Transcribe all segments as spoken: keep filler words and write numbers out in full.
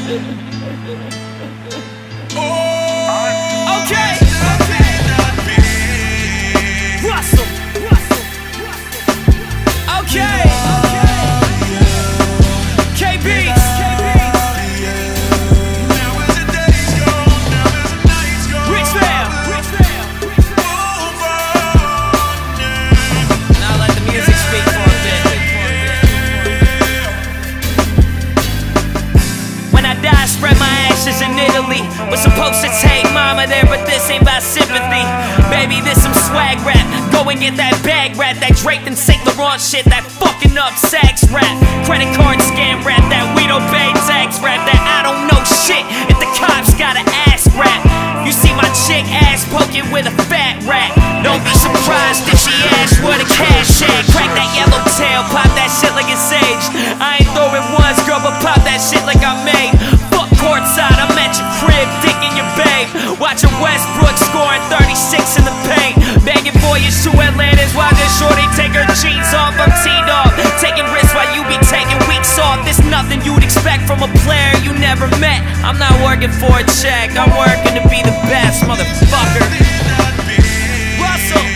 Okay. Russell. Okay. K B. Now let the music speak for a bit. When I die, spread my ashes in Italy. Was supposed to take mama there, but this ain't about sympathy. Baby, this some swag rap. Go and get that bag rap, that draped in Saint Laurent shit, that fucking up sax rap, credit card scam rap, that we don't pay tax rap, that I don't know shit if the cops gotta ask rap. You see my chick ass poking with a fat rat. Don't be surprised if she asks where the cash at. Crack that yellow tail, pop that shit like it's aged. I ain't throw it once, girl, but pop that shit like I made. Fuck courtside, I'm at your crib, dick in your babe. Watching Westbrook scoring thirty-six in the paint. Begging voyage to Atlantis while this shorty take her jeans off. I'm teed off, taking risks while you be taking weeks off. There's nothing you'd expect from a player you never met. I'm not working for a check, I'm working to be the best, motherfucker. Russell.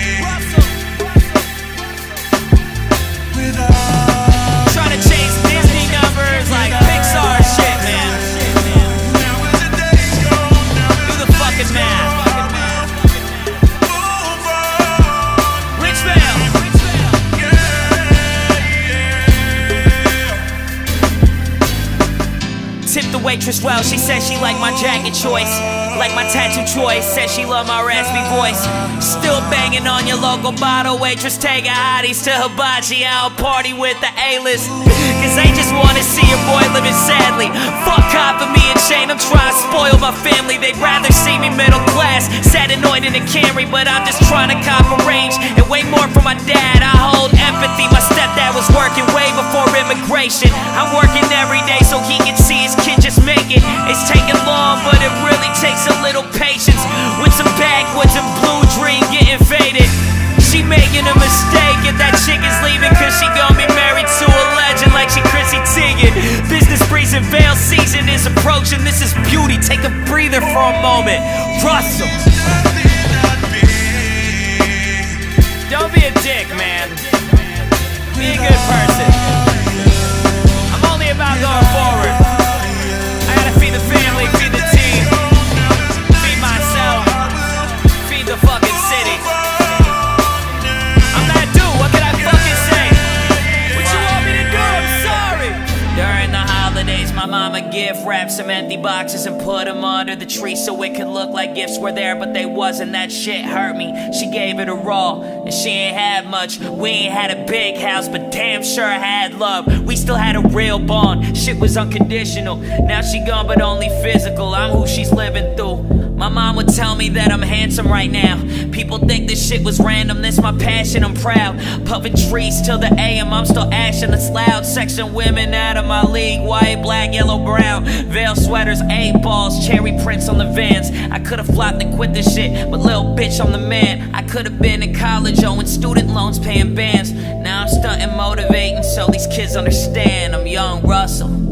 Trying to chase Disney numbers like Pixar shit, man. Do the fucking math. Tip the waitress well, she said she liked my jacket choice, like my tattoo choice, said she loved my raspy voice. Still banging on your local bottle, waitress taking hotties to hibachi. I'll party with the A-list, cause they just wanna see your boy living sadly. Fuck copping me a chain, I'm trying to spoil my family. They'd rather see me middle class, sad annoyed in a Camry, but I'm just trying to cop a range and way more from my dad. I hold empathy, my stepdad was working way before immigration. I'm working every day so he can see his kid just make it. It's taking long, but it really takes a little patience. With some backwoods and blue dream getting faded. She making a mistake if that chick is leaving, cause she gon' be married to a legend like she Chrissy Teigen. Business breeze and veil season is approaching. This is beauty, take a breather for a moment. Russell. Don't be a dick, man. Be a good person. I'm only about going forward. I gotta feed the family, feed the team, feed myself, feed the fucking city. I'm that dude, what can I fucking say? What you want me to do? I'm sorry. During the holidays, my mama gift wrapped some empty boxes and put them under the tree so it could look like gifts were there, but they wasn't. That shit hurt me. She gave it a raw, and she ain't had much. We ain't had a big house, but damn sure had love. We still had a real bond. Shit was unconditional. Now she gone, but only physical. I'm who she's living through. My mom would tell me that I'm handsome right now. People think this shit was random, this my passion, I'm proud. Puffin' trees till the A M, I'm still ashing, it's loud. Section women out of my league, white, black, yellow, brown. Veil sweaters, eight balls, cherry prints on the Vans. I could've flopped and quit this shit, but little bitch, I'm the man. I could've been in college, owing student loans, paying bands. Now I'm stunting, motivating, so these kids understand I'm young Russell.